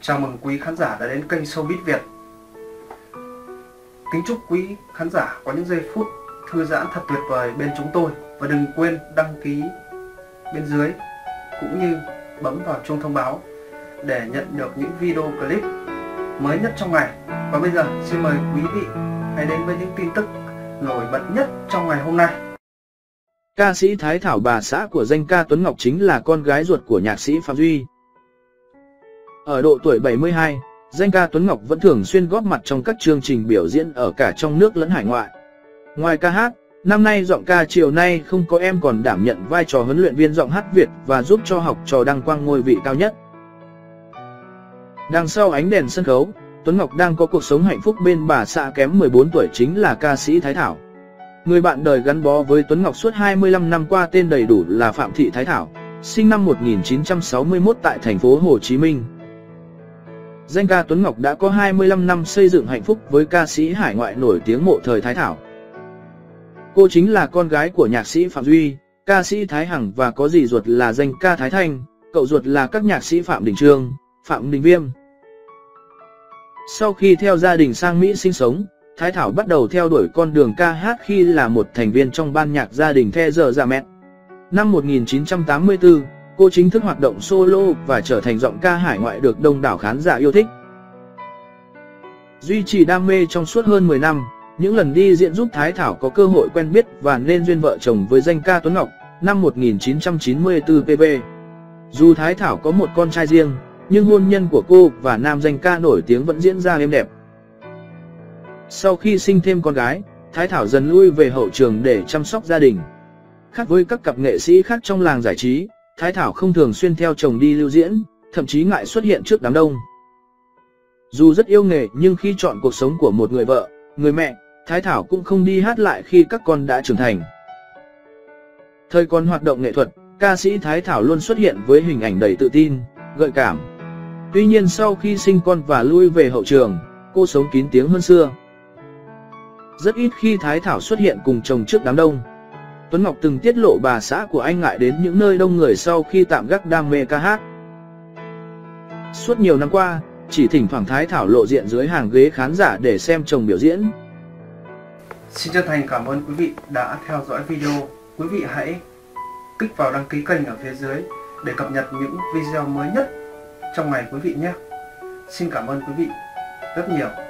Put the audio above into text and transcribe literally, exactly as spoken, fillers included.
Chào mừng quý khán giả đã đến kênh Showbiz Việt. Kính chúc quý khán giả có những giây phút thư giãn thật tuyệt vời bên chúng tôi. Và đừng quên đăng ký bên dưới cũng như bấm vào chuông thông báo để nhận được những video clip mới nhất trong ngày. Và bây giờ xin mời quý vị hãy đến với những tin tức nổi bật nhất trong ngày hôm nay. Ca sĩ Thái Thảo, bà xã của danh ca Tuấn Ngọc, chính là con gái ruột của nhạc sĩ Phạm Duy. Ở độ tuổi bảy mươi hai, danh ca Tuấn Ngọc vẫn thường xuyên góp mặt trong các chương trình biểu diễn ở cả trong nước lẫn hải ngoại. Ngoài ca hát, năm nay giọng ca Chiều Nay Không Có Em còn đảm nhận vai trò huấn luyện viên giọng hát Việt và giúp cho học trò đăng quang ngôi vị cao nhất. Đằng sau ánh đèn sân khấu, Tuấn Ngọc đang có cuộc sống hạnh phúc bên bà xã kém mười bốn tuổi, chính là ca sĩ Thái Thảo. Người bạn đời gắn bó với Tuấn Ngọc suốt hai mươi lăm năm qua tên đầy đủ là Phạm Thị Thái Thảo, sinh năm một nghìn chín trăm sáu mươi mốt tại thành phố Hồ Chí Minh. Danh ca Tuấn Ngọc đã có hai mươi lăm năm xây dựng hạnh phúc với ca sĩ hải ngoại nổi tiếng Mộ Thời Thái Thảo. Cô chính là con gái của nhạc sĩ Phạm Duy, ca sĩ Thái Hằng và có dì ruột là danh ca Thái Thanh, cậu ruột là các nhạc sĩ Phạm Đình Trương, Phạm Đình Viêm. Sau khi theo gia đình sang Mỹ sinh sống, Thái Thảo bắt đầu theo đuổi con đường ca hát khi là một thành viên trong ban nhạc gia đình The The Jamet. Năm một nghìn chín trăm tám mươi tư, cô chính thức hoạt động solo và trở thành giọng ca hải ngoại được đông đảo khán giả yêu thích. Duy trì đam mê trong suốt hơn mười năm, những lần đi diễn giúp Thái Thảo có cơ hội quen biết và nên duyên vợ chồng với danh ca Tuấn Ngọc năm một nghìn chín trăm chín mươi tư pê pê. Dù Thái Thảo có một con trai riêng, nhưng hôn nhân của cô và nam danh ca nổi tiếng vẫn diễn ra êm đẹp. Sau khi sinh thêm con gái, Thái Thảo dần lui về hậu trường để chăm sóc gia đình. Khác với các cặp nghệ sĩ khác trong làng giải trí, Thái Thảo không thường xuyên theo chồng đi lưu diễn, thậm chí ngại xuất hiện trước đám đông. Dù rất yêu nghề nhưng khi chọn cuộc sống của một người vợ, người mẹ, Thái Thảo cũng không đi hát lại khi các con đã trưởng thành. Thời còn hoạt động nghệ thuật, ca sĩ Thái Thảo luôn xuất hiện với hình ảnh đầy tự tin, gợi cảm. Tuy nhiên sau khi sinh con và lui về hậu trường, cô sống kín tiếng hơn xưa. Rất ít khi Thái Thảo xuất hiện cùng chồng trước đám đông. Tuấn Ngọc từng tiết lộ bà xã của anh ngại đến những nơi đông người sau khi tạm gác đam mê ca hát. Suốt nhiều năm qua, chỉ thỉnh thoảng Thái Thảo lộ diện dưới hàng ghế khán giả để xem chồng biểu diễn. Xin chân thành cảm ơn quý vị đã theo dõi video. Quý vị hãy kích vào đăng ký kênh ở phía dưới để cập nhật những video mới nhất trong ngày quý vị nhé. Xin cảm ơn quý vị rất nhiều.